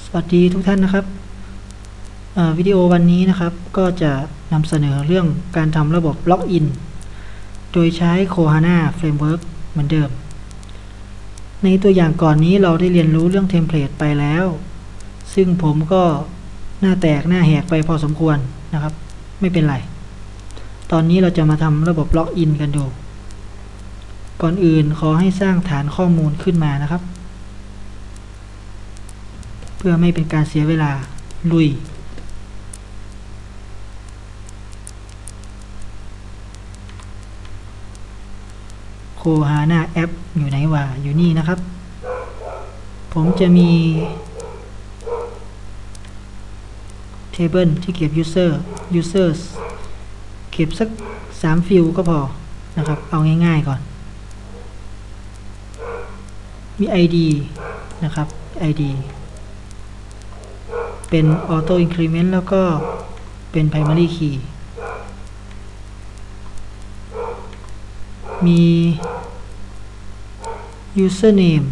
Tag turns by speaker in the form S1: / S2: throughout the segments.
S1: สวัสดีทุกท่านนะครับวิดีโอวันนี้นะครับก็จะนำเสนอเรื่องการทำระบบล็อกอินโดยใช้ Kohana Framework เหมือนเดิมในตัวอย่างก่อนนี้เราได้เรียนรู้เรื่องเทมเพลตไปแล้วซึ่งผมก็หน้าแตกหน้าแหกไปพอสมควรนะครับไม่เป็นไรตอนนี้เราจะมาทำระบบล็อกอินกันดูก่อนอื่นขอให้สร้างฐานข้อมูลขึ้นมานะครับเพื่อไม่เป็นการเสียเวลาลุยKohanaแอปอยู่ไหนวะอยู่นี่นะครับผมจะมี table ที่เก็บ users เก็บสัก3ฟิลก็พอนะครับเอาง่ายๆก่อนมี ID นะครับ ID เป็น auto increment แล้วก็เป็น primary key มี username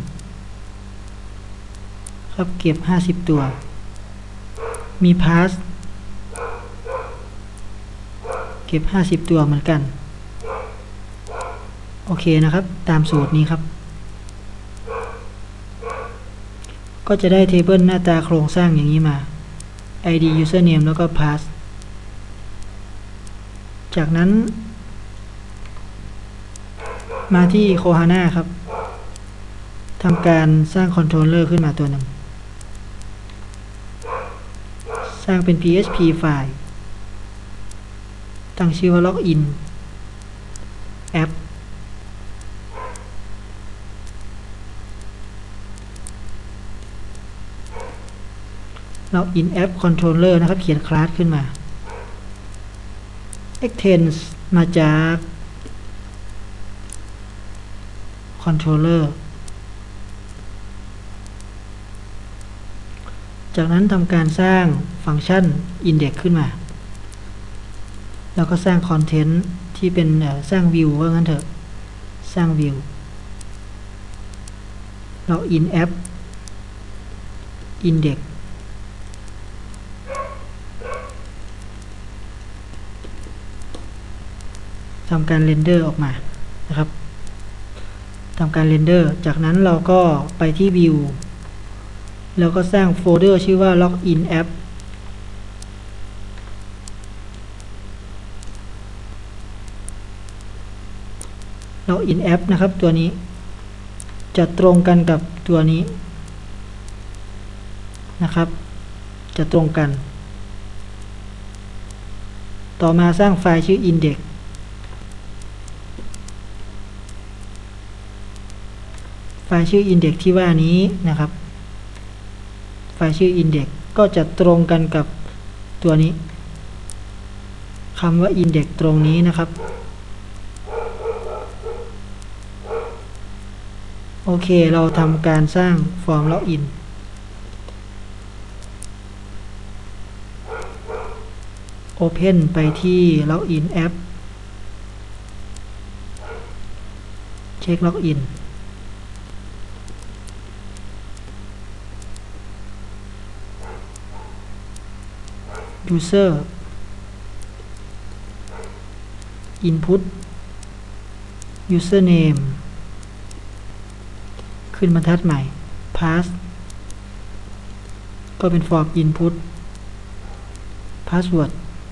S1: ครับเก็บ50ตัวมี pass เก็บ50ตัวเหมือนกันโอเคนะครับตามสูตรนี้ครับก็จะได้ table หน้าตาโครงสร้างอย่างนี้มา ID username แล้วก็ pass จากนั้นมาที่ Kohana ครับทำการสร้างคอนโทรลเลอร์ขึ้นมาตัวหนึ่งสร้างเป็น PHP ไฟล์ตั้งชื่อว่า login app login app controller นะครับเขียนคลาสขึ้นมา extends มาจาก controller จากนั้นทำการสร้างฟังก์ชัน index ขึ้นมาแล้วก็สร้างคอนเทนต์ที่เป็นสร้างวิวว่างั้นเถอะสร้างวิว login app indexทำการเรนเดอร์ออกมานะครับทำการเรนเดอร์จากนั้นเราก็ไปที่ View แล้วก็สร้างโฟลเดอร์ชื่อว่า login app login app นะครับตัวนี้จะตรงกันกับตัวนี้นะครับจะตรงกันต่อมาสร้างไฟล์ชื่อ indexไฟล์ชื่อ index ที่ว่านี้นะครับไฟล์ชื่อ index ก็จะตรงกันกับตัวนี้คำว่า index ตรงนี้นะครับโอเคเราทำการสร้างฟอร์มล็อกอินOpen ไปที่ login app เช็คล็อกอินuser input username ขึ้นบรรทัดใหม่ pass ก็เป็น form input password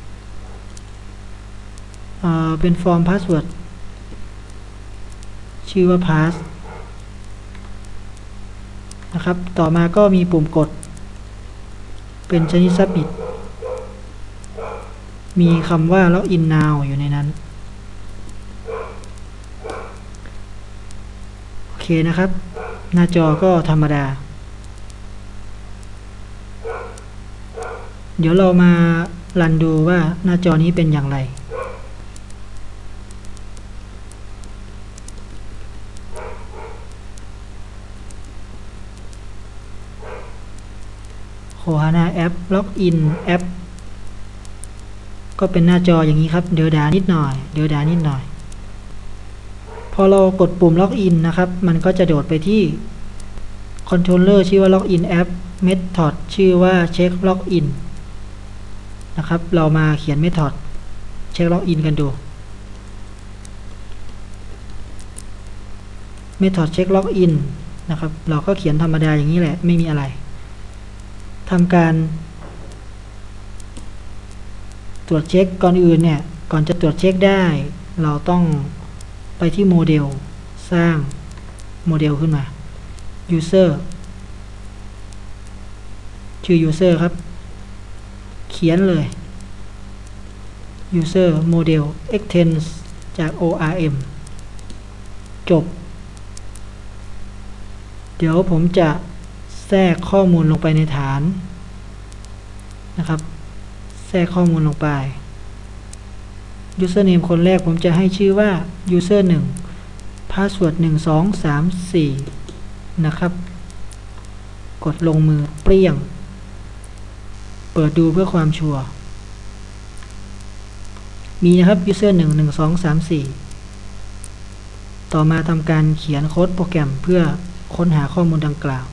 S1: เป็น form password ชื่อว่า pass นะครับต่อมาก็มีปุ่มกดเป็นชนิด submitมีคำว่า login now อยู่ในนั้นโอเคนะครับหน้าจอก็ธรรมดาเดี๋ยวเรามารันดูว่าหน้าจอนี้เป็นอย่างไรKohana App Login App ก็เป็นหน้าจออย่างนี้ครับเดือดานิดหน่อยพอเรากดปุ่ม Login นะครับมันก็จะโดดไปที่คอนโทรลเลอร์ชื่อว่า Login App method ชื่อว่า check login นะครับเรามาเขียน method check login กันดู method check login นะครับเราก็เขียนธรรมดาอย่างนี้แหละไม่มีอะไรทำการตรวจเช็คก่อนอื่นเนี่ยก่อนจะตรวจเช็คได้เราต้องไปที่โมเดลสร้างโมเดลขึ้นมา user ชื่อ user ครับเขียนเลย user model extends จาก ORM จบเดี๋ยวผมจะแทรกข้อมูลลงไปในฐานนะครับแทรกข้อมูลลงไป username คนแรกผมจะให้ชื่อว่า user 1 password 1 2 3 4นะครับกดลงมือเปรี้ยงเปิดดูเพื่อความชัวร์มีนะครับ user 1 1 2 3 4ต่อมาทำการเขียนโค้ดโปรแกรมเพื่อค้นหาข้อมูลดังกล่าว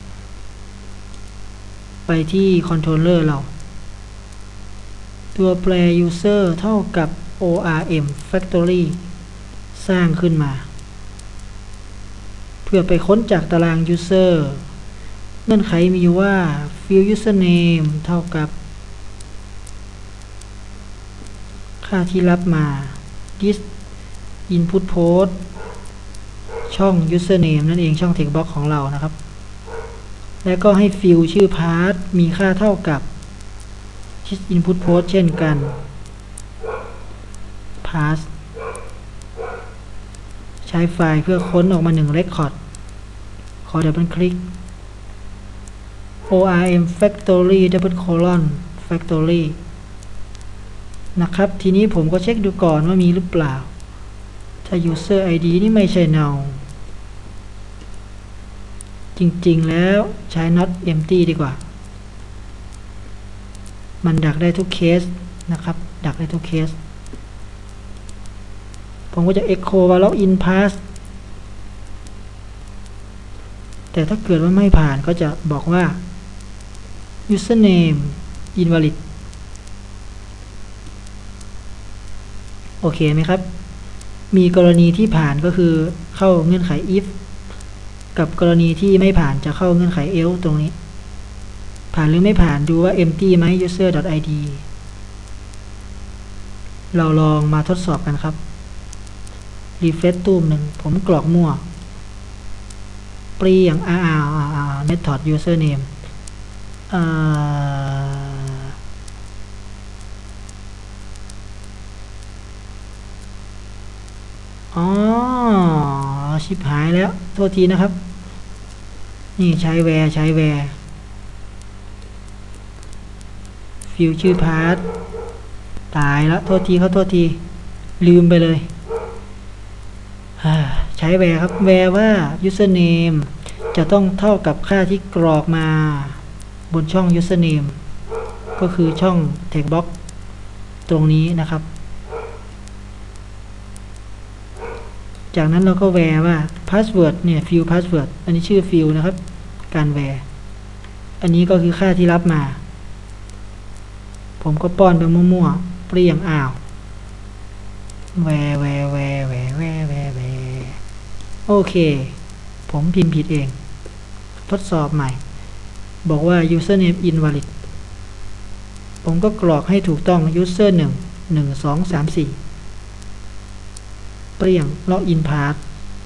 S1: ไปที่คอนโทรลเลอร์เราตัวแปร user เท่ากับ ORM factory สร้างขึ้นมาเพื่อไปค้นจากตาราง user เงื่อนไขมีว่า field username เท่ากับค่าที่รับมา this input post ช่อง username นั่นเองช่อง text box ของเรานะครับแล้วก็ให้ field ชื่อ path มีค่าเท่ากับ input post เช่นกัน path ใช้ไฟล์เพื่อค้นออกมา1 record ขอดับเบิลคลิก ORM factory double colon factory นะครับทีนี้ผมก็เช็คดูก่อนว่ามีหรือเปล่าถ้า user ID นี่ไม่ใช่ null จริงๆแล้วใช้ not empty ดีกว่ามันดักได้ทุกเคสนะครับดักได้ทุกเคสผมก็จะ echo ว่า login pass แต่ถ้าเกิดว่าไม่ผ่านก็จะบอกว่า username invalid โอเคไหมครับมีกรณีที่ผ่านก็คือเข้าเงื่อนไข if กับกรณีที่ไม่ผ่านจะเข้าเงื่อนไข else ตรงนี้ผ่านหรือไม่ผ่านดูว่า empty ไหม user.id เราลองมาทดสอบกันครับ refresh ตู้มหนึ่งผมกรอกมั่วเปลี่ยนmethod username ชิบหายแล้วโทษทีนะครับนี่ใช้แวร์ฟิวชื่อพาสตายแล้วโทษทีเขาโทษทีลืมไปเลยใช้แวร์ครับแวร์ว่า username จะต้องเท่ากับค่าที่กรอกมาบนช่อง username ก็คือช่อง text box ตรงนี้นะครับจากนั้นเราก็แวร์ว่า password เนี่ย field password อันนี้ชื่อ field นะครับการแวร์อันนี้ก็คือค่าที่รับมาผมก็ป้อนไปมั่วๆเปรี้ยงแวร์โอเคผมพิมพ์ผิดเองทดสอบใหม่บอกว่า username invalid ผมก็กรอกให้ถูกต้อง user 1 1 2 3 4เปรี้ยง login path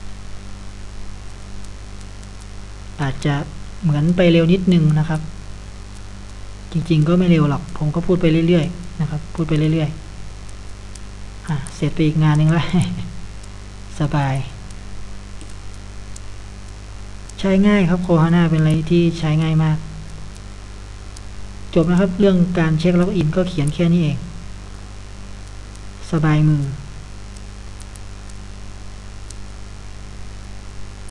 S1: อาจจะเหมือนไปเร็วนิดนึงนะครับจริงๆก็ไม่เร็วหรอกผมก็พูดไปเรื่อยๆนะครับพูดไปเรื่อยๆเสร็จไปอีกงานนึงแล้ว สบายใช้ง่ายครับโคฮาน่าเป็นอะไรที่ใช้ง่ายมากจบนะครับเรื่องการเช็คล็อกอินก็เขียนแค่นี้เองสบายมือ